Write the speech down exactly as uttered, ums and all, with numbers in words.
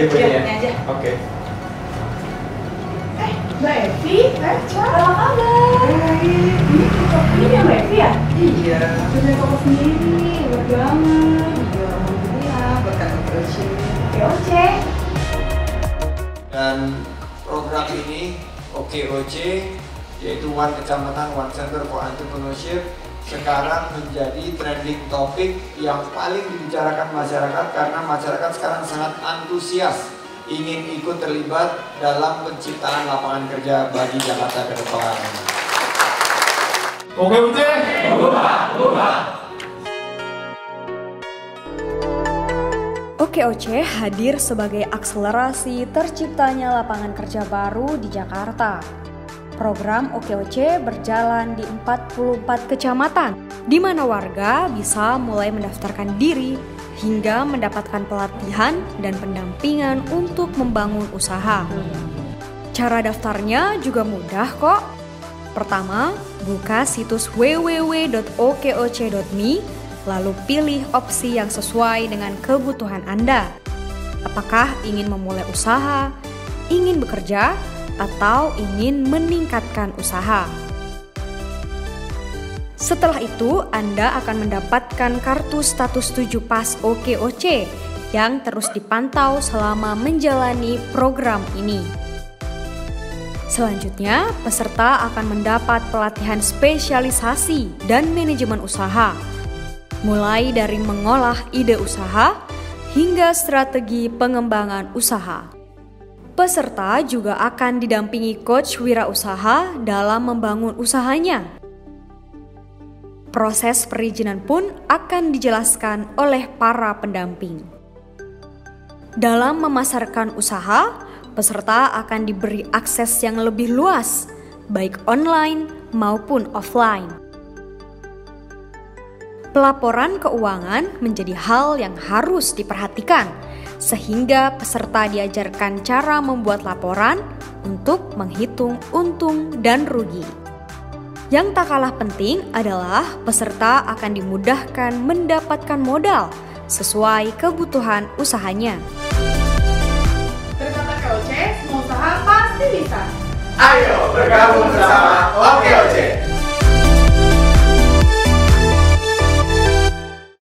aja Bu ya. Ini aja. Oke. Eh, Mbak Evi, eh, apa kabar? Baik. Ini cocok ini ya Mbak Evi ya? Iya. Sudah toko sendiri nih, buat banget. Ya, alhamdulillah berkat O K O C. Oke, oke. Dan program ini O K O C yaitu One Kecamatan One Center for Entrepreneurship sekarang menjadi trending topik yang paling dibicarakan masyarakat karena masyarakat sekarang sangat antusias ingin ikut terlibat dalam penciptaan lapangan kerja bagi Jakarta ke depan. O K O C. Ubah, ubah. O K O C hadir sebagai akselerasi terciptanya lapangan kerja baru di Jakarta. Program O K O C berjalan di empat puluh empat kecamatan, di mana warga bisa mulai mendaftarkan diri hingga mendapatkan pelatihan dan pendampingan untuk membangun usaha. Cara daftarnya juga mudah kok. Pertama, buka situs w w w dot o k o c dot m e, lalu pilih opsi yang sesuai dengan kebutuhan Anda. Apakah ingin memulai usaha, ingin bekerja, atau ingin meningkatkan usaha. Setelah itu, Anda akan mendapatkan kartu status tujuh Pas O K O C yang terus dipantau selama menjalani program ini. Selanjutnya, peserta akan mendapat pelatihan spesialisasi dan manajemen usaha, mulai dari mengolah ide usaha hingga strategi pengembangan usaha. Peserta juga akan didampingi coach wirausaha dalam membangun usahanya. Proses perizinan pun akan dijelaskan oleh para pendamping. Dalam memasarkan usaha, peserta akan diberi akses yang lebih luas, baik online maupun offline. Pelaporan keuangan menjadi hal yang harus diperhatikan, sehingga peserta diajarkan cara membuat laporan untuk menghitung untung dan rugi. Yang tak kalah penting adalah peserta akan dimudahkan mendapatkan modal sesuai kebutuhan usahanya. Bersama O K O C, semua usaha pasti bisa. Ayo bergabung bersama O K O C.